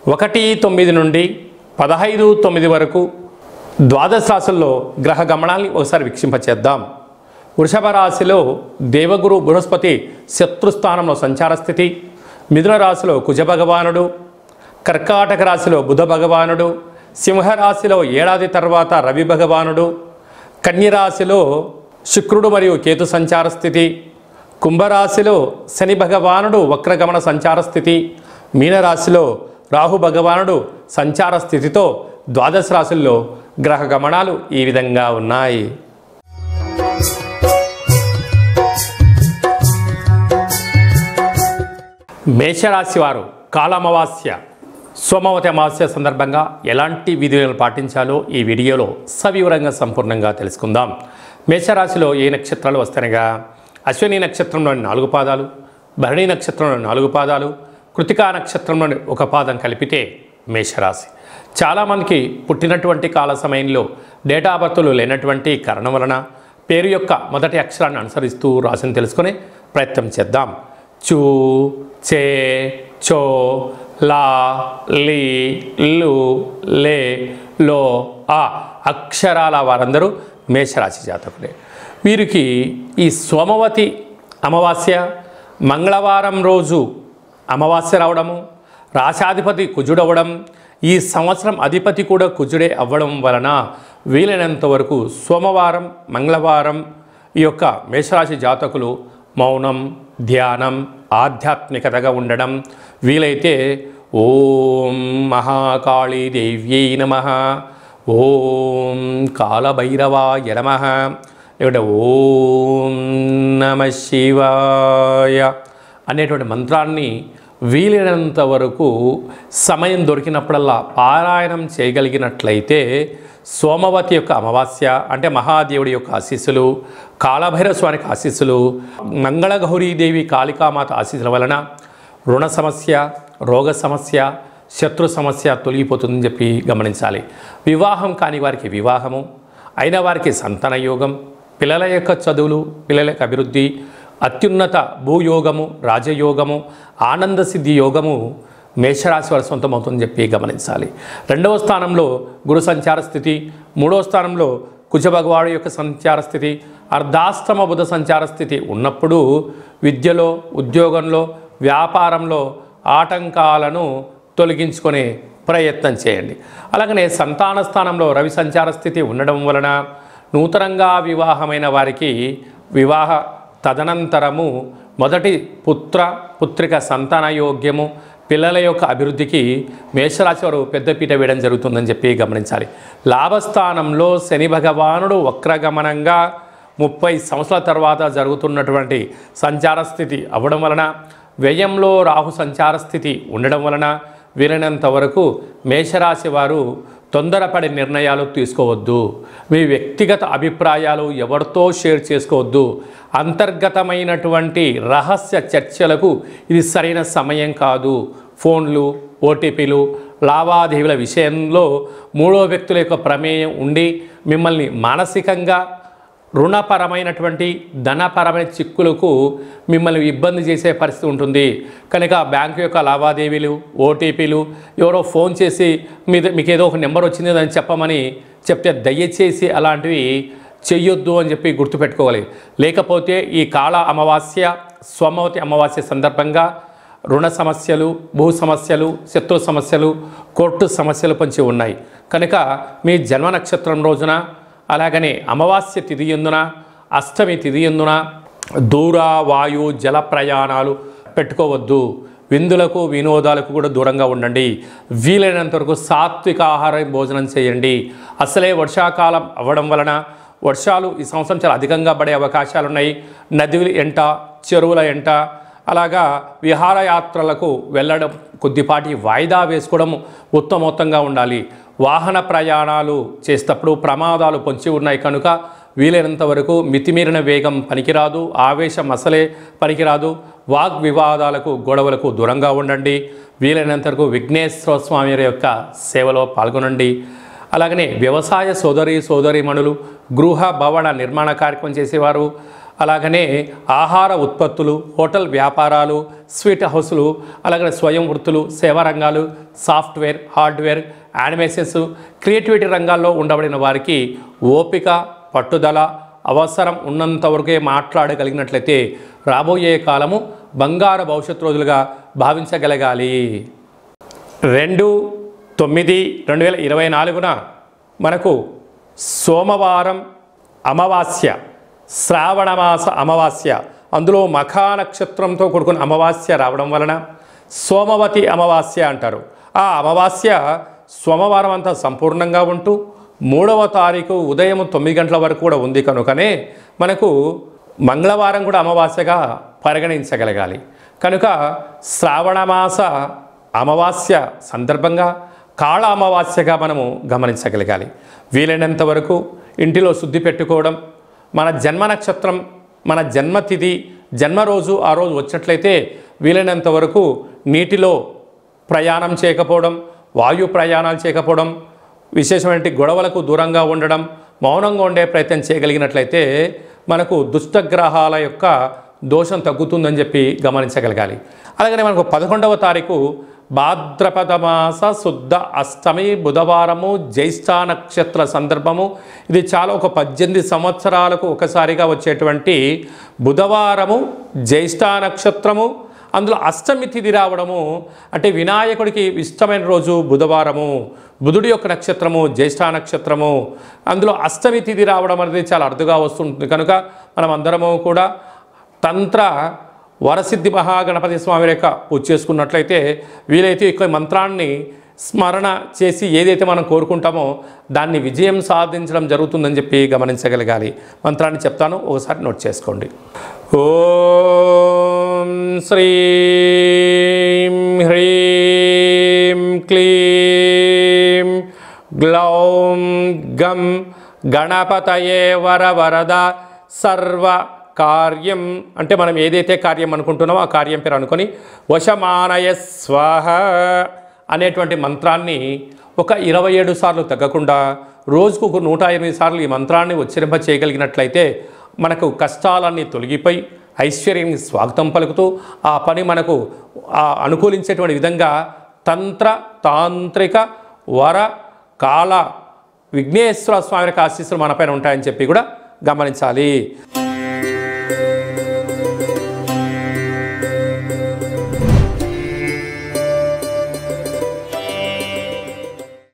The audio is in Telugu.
1-9 నుండి 15-9 వరకు ద్వాదశ రాశుల్లో గ్రహ గమనాల్ని ఒకసారి వీక్షింపచేద్దాం. వృషభ రాశిలో దేవగురు బృహస్పతి శత్రుస్థానంలో సంచార స్థితి, మిథున రాశిలో కుజ భగవానుడు, కర్కాటక రాశిలో బుధ భగవానుడు, సింహరాశిలో ఏడాది తర్వాత రవి భగవానుడు, కన్యరాశిలో శుక్రుడు మరియు కేతు సంచార స్థితి, కుంభరాశిలో శని భగవానుడు వక్రగమన సంచార స్థితి, మీనరాశిలో రాహు భగవానుడు సంచార స్థితితో ద్వాదశ రాశుల్లో గ్రహ గమనాలు ఈ విధంగా ఉన్నాయి. మేషరాశి వారు కాలమావాస్య సోమవతి అమావాస్య సందర్భంగా ఎలాంటి విధులను పాటించాలో ఈ వీడియోలో సవివరంగా సంపూర్ణంగా తెలుసుకుందాం. మేషరాశిలో ఏ నక్షత్రాలు వస్తాయనగా అశ్విని నక్షత్రంలోని 4 పాదాలు, భరణి నక్షత్రంలోని 4 పాదాలు, కృతికా నక్షత్రంలోని 1 పాదం కలిపితే మేషరాశి. చాలామందికి పుట్టినటువంటి కాల సమయంలో డేటా బర్త్లు లేనటువంటి కారణం వలన పేరు యొక్క మొదటి అక్షరాన్ని అనుసరిస్తూ రాశిని తెలుసుకునే ప్రయత్నం చేద్దాం. చూ, చే, చో, లా, లీ, లు, లే, లో, ఆ అక్షరాల వారందరూ మేషరాశి జాతకులే. వీరికి ఈ సోమవతి అమావాస్య మంగళవారం రోజు అమావాస్య రావడము, రాశాధిపతి కుజుడవడం, ఈ సంవత్సరం అధిపతి కూడా కుజుడే అవ్వడం వలన వీలైనంత వరకు సోమవారం మంగళవారం ఈ యొక్క మేషరాశి జాతకులు మౌనం, ధ్యానం, ఆధ్యాత్మికతగా ఉండడం, వీలైతే ఓం మహాకాళీ దేవ్యై నమః, ఓం కాలభైరవాయ నమః, ఇక్కడ ఓం నమః శివాయ అనేటువంటి మంత్రాన్ని వీలైనంత వరకు సమయం దొరికినప్పుడల్లా పారాయణం చేయగలిగినట్లయితే సోమవతి యొక్క అమావాస్య అంటే మహాదేవుడి యొక్క ఆశీస్సులు, కాలభైరవ స్వామికి ఆశీస్సులు, మంగళగౌరీదేవి కాళికామాత ఆశీస్సుల వలన రుణ సమస్య, రోగ సమస్య, శత్రు సమస్య తొలగిపోతుందని చెప్పి గమనించాలి. వివాహం కాని వారికి వివాహము, అయిన వారికి సంతాన యోగం, పిల్లల యొక్క చదువులు, పిల్లల యొక్క అభివృద్ధి, అత్యున్నత భూయోగము, రాజయోగము, ఆనంద సిద్ధి యోగము మేషరాశి వారి సొంతమవుతుందని చెప్పి గమనించాలి. 2వ స్థానంలో గురు సంచార స్థితి, 3వ స్థానంలో కుజ భగవాడు యొక్క సంచార స్థితి, అర్ధాష్టమ బుధ సంచార స్థితి ఉన్నప్పుడు విద్యలో, ఉద్యోగంలో, వ్యాపారంలో ఆటంకాలను తొలగించుకునే ప్రయత్నం చేయండి. అలాగనే సంతాన స్థానంలో రవి సంచార స్థితి ఉండడం వలన నూతనంగా వివాహమైన వారికి వివాహ తదనంతరము మొదటి పుత్రిక సంతాన యోగ్యము, పిల్లల యొక్క అభివృద్ధికి మేషరాశి వారు పెద్దపీట వేయడం జరుగుతుందని చెప్పి గమనించాలి. లాభస్థానంలో శని భగవానుడు వక్రగమనంగా 30 సంవత్సరాల తర్వాత జరుగుతున్నటువంటి సంచార స్థితి అవ్వడం వలన, వ్యయంలో రాహు సంచార స్థితి ఉండడం వలన వీలైనంత వరకు మేషరాశి వారు తొందరపడి నిర్ణయాలు తీసుకోవద్దు. మీ వ్యక్తిగత అభిప్రాయాలు ఎవరితో షేర్ చేసుకోవద్దు. అంతర్గతమైనటువంటి రహస్య చర్చలకు ఇది సరైన సమయం కాదు. ఫోన్లు, ఓటీపీలు, లావాదేవీల విషయంలో 3వ వ్యక్తుల యొక్క ప్రమేయం ఉండి మిమ్మల్ని మానసికంగా రుణపరమైనటువంటి ధనపరమైన చిక్కులకు మిమ్మల్ని ఇబ్బంది చేసే పరిస్థితి ఉంటుంది. కనుక బ్యాంకు యొక్క లావాదేవీలు, ఓటీపీలు, ఎవరో ఫోన్ చేసి మీకు ఏదో ఒక నెంబర్ వచ్చింది అని చెప్పమని చెప్తే దయచేసి అలాంటివి చెయ్యొద్దు అని చెప్పి గుర్తుపెట్టుకోవాలి. లేకపోతే ఈ కాళ అమావాస్య, సోమవతి అమావాస్య సందర్భంగా రుణ సమస్యలు, భూ సమస్యలు, శత్రు సమస్యలు, కోర్టు సమస్యలు పొంచి ఉన్నాయి. కనుక మీ జన్మ నక్షత్రం రోజున, అలాగనే అమావాస్య తిథి యందున, అష్టమి తిథి యందున దూర వాయు జల ప్రయాణాలు పెట్టుకోవద్దు. విందులకు, వినోదాలకు కూడా దూరంగా ఉండండి. వీలైనంత వరకు సాత్విక ఆహారం భోజనం చేయండి. అసలే వర్షాకాలం అవ్వడం వలన వర్షాలు ఈ సంవత్సరం చాలా అధికంగా పడే అవకాశాలు ఉన్నాయి. నదుల ఎంట, చెరువుల ఎంట, అలాగా విహారయాత్రలకు వెళ్ళడం కొద్దిపాటి వాయిదా వేసుకోవడం ఉత్తమోత్తంగా ఉండాలి. వాహన ప్రయాణాలు చేసేటప్పుడు ప్రమాదాలు పొంచి ఉన్నాయి కనుక వీలైనంత వరకు మితిమీరిన వేగం పనికిరాదు, ఆవేశం అసలే పనికిరాదు. వాగ్వివాదాలకు, గొడవలకు దూరంగా ఉండండి. వీలైనంత వరకు విఘ్నేశ్వర స్వామి యొక్క సేవలో పాల్గొనండి. అలాగనే వ్యవసాయ సోదరీమణులు, గృహ భవన నిర్మాణ కార్యక్రమం చేసేవారు, అలాగనే ఆహార ఉత్పత్తులు, హోటల్ వ్యాపారాలు, స్వీట్ హౌసులు, అలాగే స్వయం వృత్తులు, సేవా రంగాలు, సాఫ్ట్వేర్, హార్డ్వేర్, యానిమేషన్స్, క్రియేటివిటీ రంగాల్లో ఉండబడిన వారికి ఓపిక, పట్టుదల అవసరం ఉన్నంత వరకే మాట్లాడగలిగినట్లయితే రాబోయే కాలము బంగారు భవిష్యత్తు రోజులుగా భావించగలగాలి. 2/9/2024 మనకు సోమవారం అమావాస్య, శ్రావణమాస అమావాస్య, అందులో మఖా నక్షత్రంతో కూడుకున్న అమావాస్య రావడం వలన సోమవతి అమావాస్య అంటారు. ఆ అమావాస్య సోమవారం అంతా సంపూర్ణంగా ఉంటూ 3వ తారీఖు ఉదయం 9 గంటల వరకు కూడా ఉంది కనుకనే మనకు మంగళవారం కూడా అమావాస్యగా పరిగణించగలగాలి. కనుక శ్రావణమాస అమావాస్య సందర్భంగా కాళ అమావాస్యగా మనము గమనించగలగాలి. వీలైనంత వరకు ఇంటిలో శుద్ధి పెట్టుకోవడం, మన జన్మ నక్షత్రం, మన జన్మతిథి, జన్మరోజు ఆ రోజు వచ్చినట్లయితే వీలైనంత వరకు నీటిలో ప్రయాణం చేయకపోవడం, వాయు ప్రయాణాలు చేయకపోవడం, విశేషమైన గొడవలకు దూరంగా ఉండడం, మౌనంగా ఉండే ప్రయత్నం చేయగలిగినట్లయితే మనకు దుష్టగ్రహాల యొక్క దోషం తగ్గుతుందని చెప్పి గమనించగలగాలి. అలాగనే మనకు 11వ తారీఖు భాద్రపద మాస శుద్ధ అష్టమి బుధవారము, జ్యేష్ఠ నక్షత్ర సందర్భము. ఇది చాలా ఒక 18 సంవత్సరాలకు ఒకసారిగా వచ్చేటువంటి బుధవారము, జ్యేష్ఠ నక్షత్రము, అందులో అష్టమి తిథి రావడము. అంటే వినాయకుడికి ఇష్టమైన రోజు బుధవారము, బుధుడి యొక్క నక్షత్రము జ్యేష్ఠ నక్షత్రము, అందులో అష్టమి తిథి రావడం అనేది చాలా అరుదుగా వస్తుంటుంది. కనుక మనం అందరము కూడా తంత్ర వరసిద్ధి మహాగణపతి స్వామి యొక్క పూజ చేసుకున్నట్లయితే వీలైతే ఈ మంత్రాన్ని స్మరణ చేసి ఏదైతే మనం కోరుకుంటామో దాన్ని విజయం సాధించడం జరుగుతుందని చెప్పి గమనించగలగాలి. మంత్రాన్ని చెప్తాను, ఒకసారి నోట్ చేసుకోండి. ఓం శ్రీం హ్రీం క్లీం గ్లౌం గం గణపతయే వరవరద సర్వ కార్యం, అంటే మనం ఏదైతే కార్యం అనుకుంటున్నామో ఆ కార్యం పేరు అనుకొని వశమానయ స్వాహ అనేటువంటి మంత్రాన్ని ఒక 27 సార్లు తగ్గకుండా రోజుకు ఒక 108 సార్లు ఈ మంత్రాన్ని ఉచ్చరింప చేయగలిగినట్లయితే మనకు కష్టాలన్నీ తొలగిపోయి ఐశ్వర్యానికి స్వాగతం పలుకుతూ ఆ పని మనకు అనుకూలించేటువంటి విధంగా తంత్ర తాంత్రిక వర కాల విఘ్నేశ్వర స్వామి యొక్క ఆశీస్సులు మనపైన ఉంటాయని చెప్పి కూడా గమనించాలి.